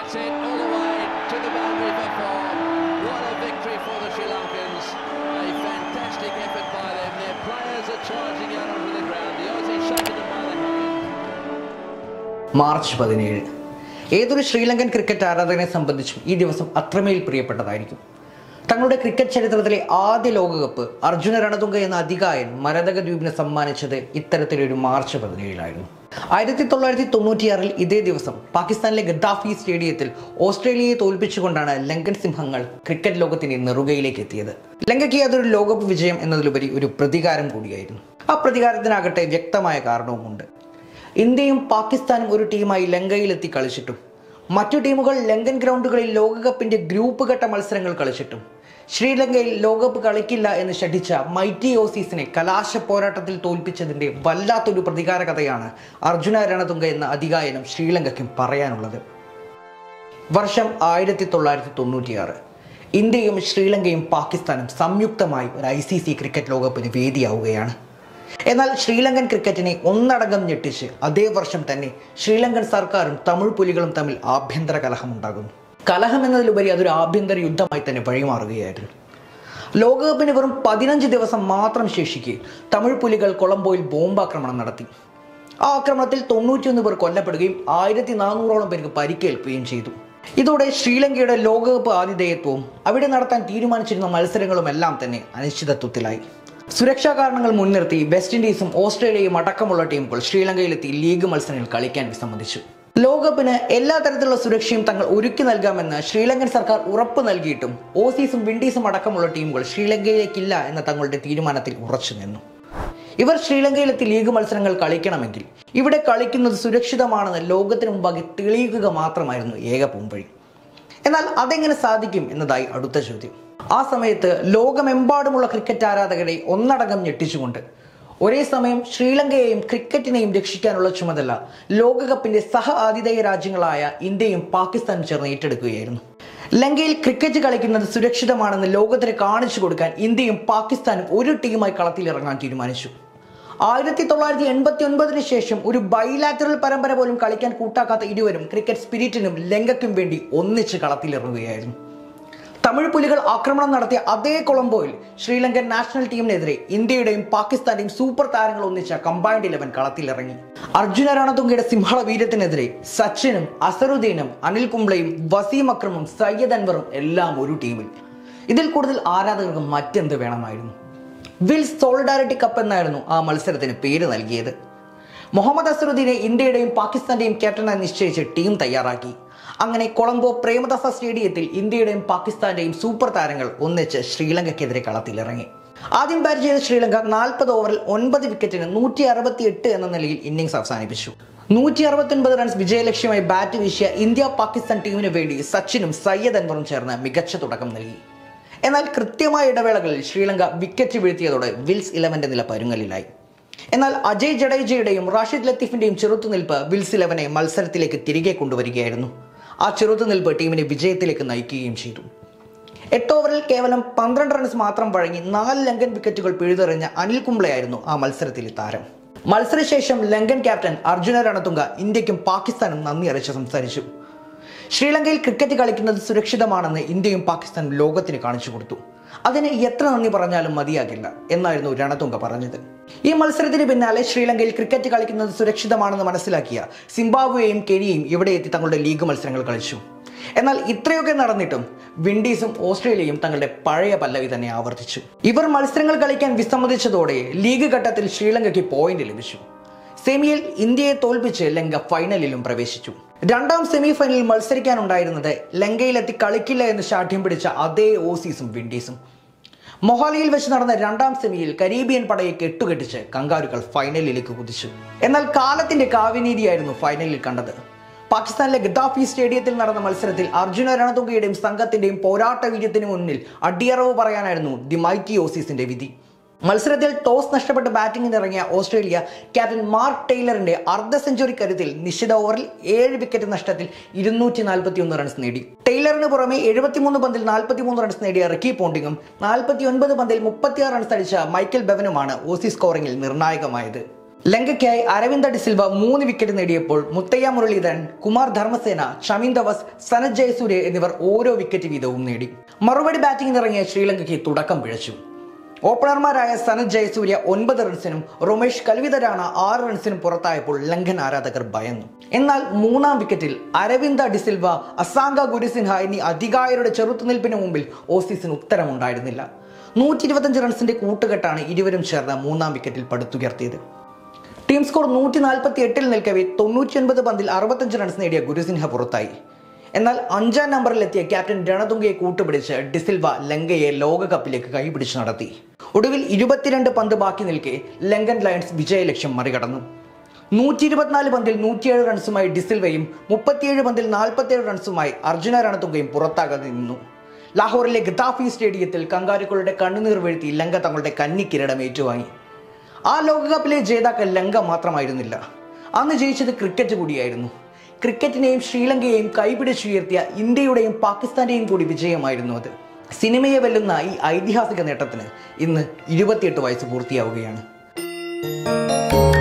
That's it, all the way to the boundary for four. What a victory for the Sri Lankans. A fantastic effort by them. Their players are charging out onto the ground. The Aussies shaking them by the hand. March 17 ഏതൊരു Sri Lankan cricket ആരാധകനെ സംബന്ധിച്ചും ഈ ദിവസം അത്രമേൽ പ്രിയപ്പെട്ടതായിരിക്കും. തങ്ങളുടെ cricket ചരിത്രത്തിലെ ആദ്യ ലോകകപ്പ് അർജുന രണതുംഗ എന്ന അതികായൻ മരതക ദ്വീപിനെ സമ്മാനിച്ചത് ഇത്തരത്തിലൊരു മാർച്ച് 17 1996 ഇതേ ദിവസം പാകിസ്ഥാനിലെ ഗദ്ദാഫി സ്റ്റേഡിയത്തിൽ ഓസ്ട്രേലിയയെ തോൽപ്പിച്ചുകൊണ്ടാണ് ലങ്കൻ സിംഹങ്ങൾ ക്രിക്കറ്റ് ലോകത്തിന്റെ നെറുകയിലേക്ക് എത്തിയത്. ലങ്കയ്ക്ക് അതൊരു ലോകകപ്പ് വിജയം എന്നതിലുപരി ഒരു പ്രതികാരം കൂടിയായിരുന്നു. ആ പ്രതികാരത്തിനാകട്ടെ വ്യക്തമായ കാരണവുമുണ്ട്. ഇന്ത്യയും പാകിസ്ഥാനും ഒരു ടീമായി ലങ്കയിലെത്തി കളിച്ചിട്ടും മറ്റു ടീമുകൾ ലങ്കൻ ഗ്രൗണ്ടുകളിൽ ലോകകപ്പിന്റെ ഗ്രൂപ്പ് ഘട്ട മത്സരങ്ങൾ കളിച്ചിട്ടും ശ്രീലങ്കയിൽ ലോകകപ്പ് കളിക്കില്ല എന്ന് ശഠിച്ച മൈറ്റി ഓസീസിനെ കലാശ പോരാട്ടത്തിൽ തോൽപ്പിച്ചതിന്റെ വല്ലാത്തൊരു പ്രതികാര കഥയാണ് അർജുന രണതുംഗ എന്ന അതികായനും ശ്രീലങ്കയ്ക്കും പറയാനുള്ളത്. വർഷം 1996 ഇന്ത്യയും ശ്രീലങ്കയും പാകിസ്ഥാനും സംയുക്തമായി ഒരു ICC ക്രിക്കറ്റ് ലോകകപ്പിന് വേദിയാവുകയാണ്. എന്നാൽ ശ്രീലങ്കൻ ക്രിക്കറ്റിനെ ഒന്നടങ്കം ഞെട്ടിച്ച് അതേ വർഷം തന്നെ ശ്രീലങ്കൻ സർക്കാരും തമിഴ് പുലികളും തമ്മിൽ ആഭ്യന്തര കലഹമുണ്ടാകുന്നു. കലഹം എന്നതിലുപരി അതൊരു ആഭ്യന്തര യുദ്ധമായി തന്നെ വഴിമാറുകയായിരുന്നു. ലോകകപ്പിന് വെറും 15 ദിവസം മാത്രം ശേഷിക്കെ തമിഴ് പുലികൾ കൊളംബോയിൽ ബോംബാക്രമണം നടത്തി. ആ ആക്രമണത്തിൽ 91 പേർ കൊല്ലപ്പെടുകയും 1400ഓളം പേർക്ക് പരിക്കേൽക്കുകയും ചെയ്തു. ഇതോടെ ശ്രീലങ്കയുടെ ലോകകപ്പ് ആതിഥേയത്വവും അവിടെ നടത്താൻ തീരുമാനിച്ചിരുന്ന മത്സരങ്ങളും എല്ലാം തന്നെ അനിശ്ചിതത്വത്തിലായി. സുരക്ഷാ കാരണങ്ങൾ മുൻനിർത്തി വെസ്റ്റ് ഇൻഡീസും ഓസ്ട്രേലിയയും അടക്കമുള്ള ടീമുകൾ ശ്രീലങ്കയിലെത്തി ലീഗ് മത്സരങ്ങൾ കളിക്കാൻ വിസമ്മതിച്ചു. ലോകകപ്പിന് എല്ലാ തരത്തിലുള്ള സുരക്ഷയും തങ്ങൾ ഒരുക്കി നൽകാമെന്ന് ശ്രീലങ്കൻ സർക്കാർ ഉറപ്പ് നൽകിയിട്ടും ഓസീസും വിൻഡീസും അടക്കമുള്ള ടീമുകൾ ശ്രീലങ്കയിലേക്കില്ല എന്ന തങ്ങളുടെ തീരുമാനത്തിൽ ഉറച്ചു നിന്നു. ഇവർ ശ്രീലങ്കയിലെത്തി ലീഗ് മത്സരങ്ങൾ കളിക്കണമെങ്കിൽ ഇവിടെ കളിക്കുന്നത് സുരക്ഷിതമാണെന്ന് ലോകത്തിന് മുമ്പാകെ തെളിയിക്കുക മാത്രമായിരുന്നു ഏക പോംവഴി. എന്നാൽ അതെങ്ങനെ സാധിക്കും എന്നതായി അടുത്ത ചോദ്യം. ആ സമയത്ത് ലോകമെമ്പാടുമുള്ള ക്രിക്കറ്റ് ആരാധകരെ ഒന്നടങ്കം ഞെട്ടിച്ചുകൊണ്ട് ഒരേ സമയം ശ്രീലങ്കയെയും ക്രിക്കറ്റിനെയും രക്ഷിക്കാനുള്ള ചുമതല ലോകകപ്പിന്റെ സഹ ആതിഥേയ രാജ്യങ്ങളായ ഇന്ത്യയും പാകിസ്ഥാനും ചേർന്ന് ഏറ്റെടുക്കുകയായിരുന്നു. ലങ്കയിൽ ക്രിക്കറ്റ് കളിക്കുന്നത് സുരക്ഷിതമാണെന്ന് ലോകത്തിന് കാണിച്ചു കൊടുക്കാൻ ഇന്ത്യയും പാകിസ്ഥാനും ഒരു ടീമായി കളത്തിലിറങ്ങാൻ തീരുമാനിച്ചു. 1989 ശേഷം ഒരു ബൈലാറ്ററൽ പരമ്പര പോലും കളിക്കാൻ കൂട്ടാക്കാത്ത ഇരുവരും ക്രിക്കറ്റ് സ്പിരിറ്റിനും ലങ്കയ്ക്കും വേണ്ടി ഒന്നിച്ച് കളത്തിലിറങ്ങുകയായിരുന്നു. തമിഴ് പുലികൾ ആക്രമണം നടത്തിയ അതേ കൊളംബോയിൽ ശ്രീലങ്കൻ നാഷണൽ ടീമിനെതിരെ ഇന്ത്യയുടെയും പാകിസ്ഥാന്റെയും സൂപ്പർ താരങ്ങൾ ഒന്നിച്ച കമ്പൈൻഡ് 11 കളത്തിലിറങ്ങി. അർജുന രണതുംഗയുടെ സിംഹള വീര്യത്തിനെതിരെ സച്ചിനും അസറുദ്ദീനും അനിൽ കുംബ്ലയും വസീം അക്രമും സയ്യദ് അൻവറും എല്ലാം ഒരു ടീമിൽ. ഇതിൽ കൂടുതൽ ആരാധകർക്ക് മറ്റെന്ത് വേണമായിരുന്നു? വിൽസ് സോളിഡാരിറ്റി കപ്പ് എന്നായിരുന്നു ആ മത്സരത്തിന് പേര് നൽകിയത്. മുഹമ്മദ് അസറുദ്ദീനെ ഇന്ത്യയുടെയും പാകിസ്ഥാന്റെയും ക്യാപ്റ്റനായി നിശ്ചയിച്ച് ടീം തയ്യാറാക്കി. അങ്ങനെ കൊളംബോ പ്രേമദാസ സ്റ്റേഡിയത്തിൽ ഇന്ത്യയുടെയും പാകിസ്ഥാന്റെയും സൂപ്പർ താരങ്ങൾ ഒന്നിച്ച് ശ്രീലങ്കയ്ക്കെതിരെ കളത്തിലിറങ്ങി. ആദ്യം ബാറ്റ് ചെയ്ത ശ്രീലങ്ക 40 ഓവറിൽ 9 വിക്കറ്റിന് 168 എന്ന നിലയിൽ ഇന്നിംഗ്സ് അവസാനിപ്പിച്ചു. 169 റൺസ് വിജയലക്ഷ്യമായി ബാറ്റ് വീശിയ ഇന്ത്യ പാകിസ്ഥാൻ ടീമിന് വേണ്ടി സച്ചിനും സയ്യദ് അൻവറും ചേർന്ന് മികച്ച തുടക്കം നൽകി. എന്നാൽ കൃത്യമായ ഇടവേളകളിൽ ശ്രീലങ്ക വിക്കറ്റ് വീഴ്ത്തിയതോടെ വിൽസ് 11 നില പരുങ്ങലിലായി. എന്നാൽ അജയ് ജഡേജയുടെയും റാഷിദ് ലത്തീഫിന്റെയും ചെറുത്തുനിൽപ്പ് വിൽസ് 11 മത്സരത്തിലേക്ക് തിരികെ കൊണ്ടുവരികയായിരുന്നു. ആ ചെറുത്തുനിൽപ്പ് ടീമിനെ വിജയത്തിലേക്ക് നയിക്കുകയും ചെയ്തു. 8 ഓവറിൽ കേവലം 12 റൺസ് മാത്രം വഴങ്ങി 4 ലങ്കൻ വിക്കറ്റുകൾ പിഴുതെറിഞ്ഞ അനിൽ കുംബ്ലെയായിരുന്നു ആ മത്സരത്തിലെ താരം. മത്സരശേഷം ലങ്കൻ ക്യാപ്റ്റൻ അർജുന രണതുംഗ ഇന്ത്യക്കും പാകിസ്ഥാനും നന്ദി അറിയിച്ച് സംസാരിച്ചു. ശ്രീലങ്കയിൽ ക്രിക്കറ്റ് കളിക്കുന്നത് സുരക്ഷിതമാണെന്ന് ഇന്ത്യയും പാകിസ്ഥാനും ലോകത്തിന് കാണിച്ചു കൊടുത്തു. അതിന് എത്ര നന്ദി പറഞ്ഞാലും മതിയാകില്ല എന്നായിരുന്നു രണതുംഗ പറഞ്ഞത്. ഈ മത്സരത്തിന് പിന്നാലെ ശ്രീലങ്കയിൽ ക്രിക്കറ്റ് കളിക്കുന്നത് സുരക്ഷിതമാണെന്ന് മനസ്സിലാക്കിയ സിംബാബ്വേയും കെനിയയും ഇവിടെ എത്തി തങ്ങളുടെ ലീഗ് മത്സരങ്ങൾ കളിച്ചു. എന്നാൽ ഇത്രയൊക്കെ നടന്നിട്ടും വിൻഡീസും ഓസ്ട്രേലിയയും തങ്ങളുടെ പഴയ പല്ലവി തന്നെ ആവർത്തിച്ചു. ഇവർ മത്സരങ്ങൾ കളിക്കാൻ വിസമ്മതിച്ചതോടെ ലീഗ് ഘട്ടത്തിൽ ശ്രീലങ്കയ്ക്ക് പോയിന്റ് ലഭിച്ചു. സെമിയിൽ ഇന്ത്യയെ തോൽപ്പിച്ച് ലങ്ക ഫൈനലിലും പ്രവേശിച്ചു. രണ്ടാം സെമി ഫൈനലിൽ മത്സരിക്കാനുണ്ടായിരുന്നത് ലങ്കയിലെത്തി കളിക്കില്ല എന്ന് ശാഠ്യം പിടിച്ച അതേ ഓസീസും വിൻഡീസും. മൊഹാലിയിൽ വെച്ച് നടന്ന രണ്ടാം സെമിയിൽ കരീബിയൻ പടയെ കെട്ടുകെട്ടിച്ച് കങ്കാരുകൾ ഫൈനലിലേക്ക് കുതിച്ചു. എന്നാൽ കാലത്തിന്റെ കാവ്യനീതിയായിരുന്നു ഫൈനലിൽ കണ്ടത്. പാകിസ്ഥാനിലെ ഗദ്ദാഫി സ്റ്റേഡിയത്തിൽ നടന്ന മത്സരത്തിൽ അർജുന രണതുംഗയുടെയും സംഘത്തിന്റെയും പോരാട്ട വീര്യത്തിന് മുന്നിൽ അടിയറവ് പറയാനായിരുന്നു ദി മൈറ്റി ഓസീസിന്റെ വിധി. മത്സരത്തിൽ ടോസ് നഷ്ടപ്പെട്ട് ബാറ്റിംഗിന് ഇറങ്ങിയ ഓസ്ട്രേലിയ ക്യാപ്റ്റൻ മാർക്ക് ടെയ്ലറിന്റെ അർദ്ധ സെഞ്ചുറി കരുത്തിൽ നിശ്ചിത ഓവറിൽ 7 വിക്കറ്റ് നഷ്ടത്തിൽ 241 റൺസ് നേടി. ടെയ്ലറിന് പുറമെ 73 പന്തിൽ 43 റൺസ് നേടിയ റിക്കി പോണ്ടിങ്ങും 49 പന്തിൽ 36 റൺസ് അടിച്ച മൈക്കൽ ബെവനുമാണ് ഓസീസ് സ്കോറിംഗിൽ നിർണായകമായത്. ലങ്കയ്ക്കായി അരവിന്ദ ഡിസിൽവ 3 വിക്കറ്റ് നേടിയപ്പോൾ മുത്തയ്യ മുരളീധരൻ, കുമാർ ധർമ്മസേന, ഷമീൻ ദവസ്, സനത് ജയസൂര്യ എന്നിവർ ഓരോ വിക്കറ്റ് വീതവും നേടി. മറുപടി ബാറ്റിംഗിനിറങ്ങിയ ശ്രീലങ്കയ്ക്ക് തുടക്കം പിഴച്ചു. ഓപ്പണർമാരായ സനത് ജയസൂര്യ 9 റൺസിനും റൊമേഷ് കൽവിതരാണ 6 റൺസിനും പുറത്തായപ്പോൾ ലങ്കൻ ആരാധകർ ഭയന്നു. എന്നാൽ 3-ാം വിക്കറ്റിൽ അരവിന്ദ ഡിസിൽവ, അസാംഗ ഗുരുസിൻഹ എന്നീ അധികായരുടെ ചെറുത്തുനിൽപ്പിന് മുമ്പിൽ ഓസീസിന് ഉത്തരമുണ്ടായിരുന്നില്ല. 125 റൺസിന്റെ കൂട്ടുകെട്ടാണ് ഇരുവരും ചേർന്ന് 3-ാം വിക്കറ്റിൽ പടുത്തുയർത്തിയത്. ടീം സ്കോർ 148-ൽ നിൽക്കവേ 99 പന്തിൽ 65 റൺസ് നേടിയ ഗുരുസിൻഹ പുറത്തായി. എന്നാൽ 5-ാം നമ്പറിലെത്തിയ ക്യാപ്റ്റൻ രണതുംഗയെ കൂട്ടുപിടിച്ച് ഡിസിൽവ ലങ്കയെ ലോകകപ്പിലേക്ക് കൈപിടിച്ച് നടത്തി. ഒടുവിൽ 22 പന്ത് ബാക്കി നിൽക്കെ ലങ്കൻ ലയൺസ് വിജയലക്ഷ്യം മറികടന്നു. 124 പന്തിൽ 107 റൺസുമായി ഡിസിൽവയും 37 പന്തിൽ 47 റൺസുമായി അർജുന രണതുംഗയും പുറത്താകാതെ നിന്നു. ലാഹോറിലെ ഗദാഫി സ്റ്റേഡിയത്തിൽ കങ്കാരുക്കളുടെ കണ്ണുനീർ വീഴ്ത്തി ലങ്ക തങ്ങളുടെ കന്നിക്കിരീടം ഏറ്റുവാങ്ങി. ആ ലോകകപ്പിലെ ജേതാക്കൾ ലങ്ക മാത്രമായിരുന്നില്ല, അന്ന് ജയിച്ചത് ക്രിക്കറ്റ് കൂടിയായിരുന്നു. ക്രിക്കറ്റിനെയും ശ്രീലങ്കയെയും കൈപിടിച്ചുയർത്തിയ ഇന്ത്യയുടെയും പാകിസ്ഥാന്റെയും കൂടി വിജയമായിരുന്നു അത്. സിനിമയെ വെല്ലുന്ന ഈ ഐതിഹാസിക നേട്ടത്തിന് ഇന്ന് 28 വയസ്സ് പൂർത്തിയാവുകയാണ്.